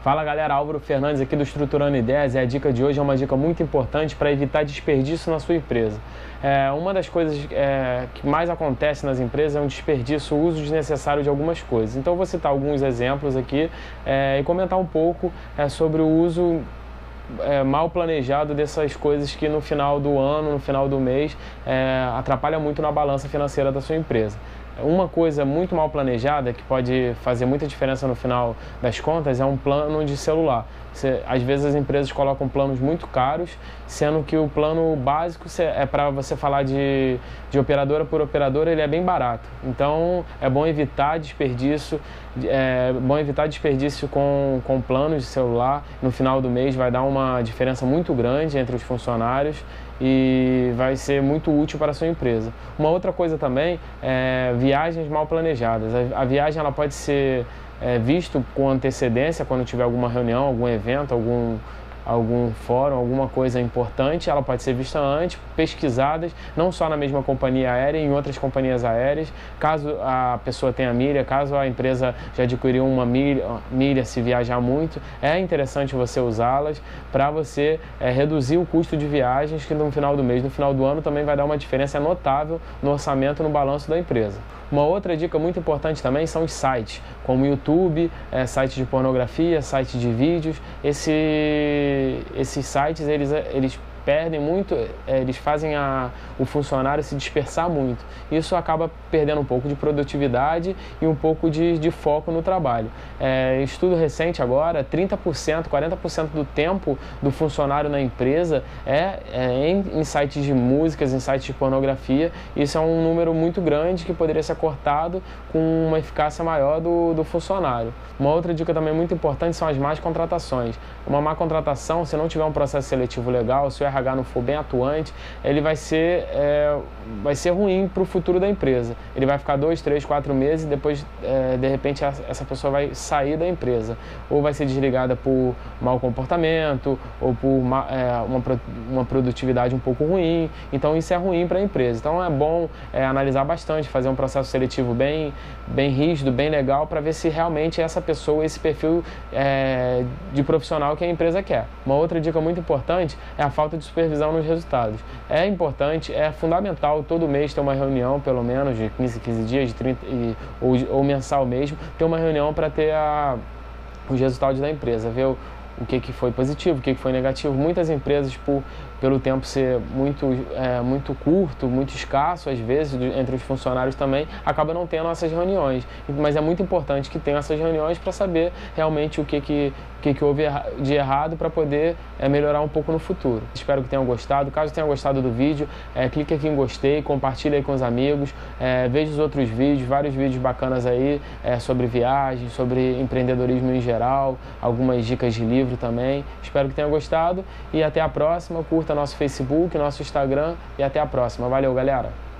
Fala galera, Álvaro Fernandes aqui do Estruturando Ideias, e a dica de hoje é uma dica muito importante para evitar desperdício na sua empresa. Uma das coisas que mais acontece nas empresas é um desperdício, o uso desnecessário de algumas coisas. Então eu vou citar alguns exemplos aqui e comentar um pouco sobre o uso mal planejado dessas coisas que no final do ano, no final do mês, atrapalha muito na balança financeira da sua empresa. Uma coisa muito mal planejada, que pode fazer muita diferença no final das contas, é um plano de celular. Às vezes as empresas colocam planos muito caros, sendo que o plano básico é para você falar de operadora por operadora, ele é bem barato. Então é bom evitar desperdício, com planos de celular. No final do mês vai dar uma diferença muito grande entre os funcionários e vai ser muito útil para a sua empresa. Uma outra coisa também é viagens mal planejadas. A viagem ela pode ser visto com antecedência quando tiver alguma reunião, algum evento, algum fórum, alguma coisa importante. Ela pode ser vista antes, pesquisadas, não só na mesma companhia aérea, em outras companhias aéreas. Caso a pessoa tenha milha, caso a empresa já adquiriu uma milha se viajar muito, é interessante você usá-las para você reduzir o custo de viagens, que no final do mês, no final do ano também vai dar uma diferença notável no orçamento, no balanço da empresa. Uma outra dica muito importante também são os sites, como YouTube, sites de pornografia, sites de vídeos. Esses sites, eles perdem muito, eles fazem o funcionário se dispersar muito. Isso acaba perdendo um pouco de produtividade e um pouco de foco no trabalho. Estudo recente agora, 30%, 40% do tempo do funcionário na empresa em sites de músicas, em sites de pornografia. Isso é um número muito grande que poderia ser cortado com uma eficácia maior do funcionário. Uma outra dica também muito importante são as más contratações. Uma má contratação, se não tiver um processo seletivo legal, se o RH não for bem atuante, ele vai ser ruim para o futuro da empresa. Ele vai ficar 2, 3, 4 meses e depois, de repente, essa pessoa vai sair da empresa. Ou vai ser desligada por mau comportamento, ou por uma produtividade um pouco ruim. Então, isso é ruim para a empresa. Então, é bom analisar bastante, fazer um processo seletivo bem rígido, bem legal, para ver se realmente essa pessoa, esse perfil de profissional que a empresa quer. Uma outra dica muito importante é a falta de supervisão nos resultados. É importante, é fundamental todo mês ter uma reunião, pelo menos de 15 dias, de 30, ou mensal mesmo, ter uma reunião para ter os resultados da empresa, ver o que foi positivo, o que foi negativo. Muitas empresas, pelo tempo ser muito curto, muito escasso, às vezes, entre os funcionários também, acaba não tendo essas reuniões. Mas é muito importante que tenham essas reuniões para saber realmente o que houve de errado, para poder melhorar um pouco no futuro. Espero que tenham gostado. Caso tenham gostado do vídeo, clique aqui em gostei, compartilhe aí com os amigos, veja os outros vídeos, vários vídeos bacanas aí sobre viagem, sobre empreendedorismo em geral, algumas dicas de livro também. Espero que tenham gostado e até a próxima. Curta nosso Facebook, nosso Instagram e até a próxima. Valeu, galera!